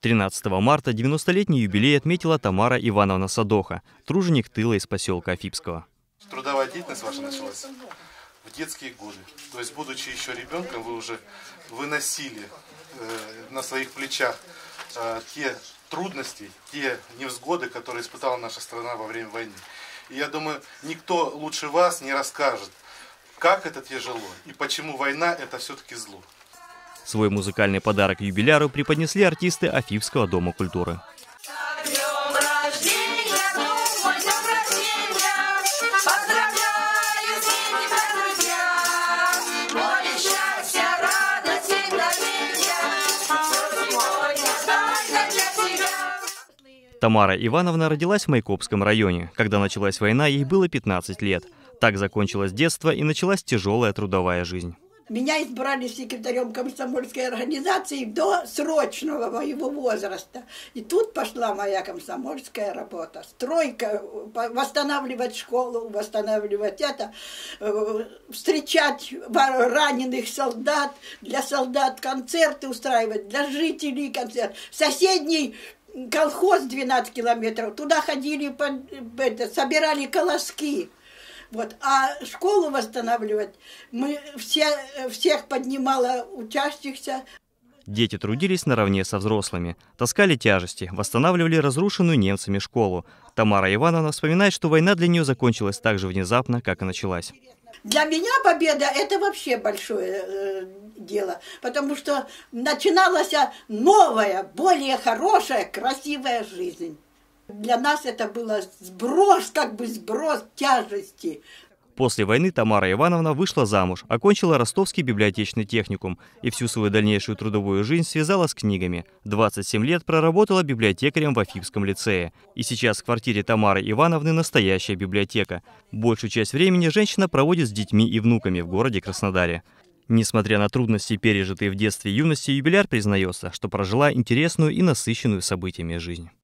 13 марта 90-летний юбилей отметила Тамара Ивановна Садоха, труженик тыла из поселка Афипского. Трудовая деятельность ваша началась в детские годы. То есть, будучи еще ребенком, вы уже выносили на своих плечах те трудности, те невзгоды, которые испытала наша страна во время войны. И я думаю, никто лучше вас не расскажет, как это тяжело и почему война – это все-таки зло. Свой музыкальный подарок юбиляру преподнесли артисты Афипского дома культуры. Тамара Ивановна родилась в Майкопском районе. Когда началась война, ей было 15 лет. Так закончилось детство и началась тяжелая трудовая жизнь. Меня избрали секретарем комсомольской организации до срочного моего возраста. И тут пошла моя комсомольская работа. Стройка, восстанавливать школу, восстанавливать это, встречать раненых солдат, для солдат концерты устраивать, для жителей концерт. Соседний колхоз 12 километров, туда ходили, собирали колоски. Вот. А школу восстанавливать мы всех поднимала учащихся. Дети трудились наравне со взрослыми, таскали тяжести, восстанавливали разрушенную немцами школу. Тамара Ивановна вспоминает, что война для нее закончилась так же внезапно, как и началась. Для меня победа – это вообще большое дело, потому что начиналась новая, более хорошая, красивая жизнь. Для нас это было сброс тяжести. После войны Тамара Ивановна вышла замуж, окончила Ростовский библиотечный техникум и всю свою дальнейшую трудовую жизнь связала с книгами. 27 лет проработала библиотекарем в Афипском лицее. И сейчас в квартире Тамары Ивановны настоящая библиотека. Большую часть времени женщина проводит с детьми и внуками в городе Краснодаре. Несмотря на трудности, пережитые в детстве и юности, юбиляр признается, что прожила интересную и насыщенную событиями жизнь.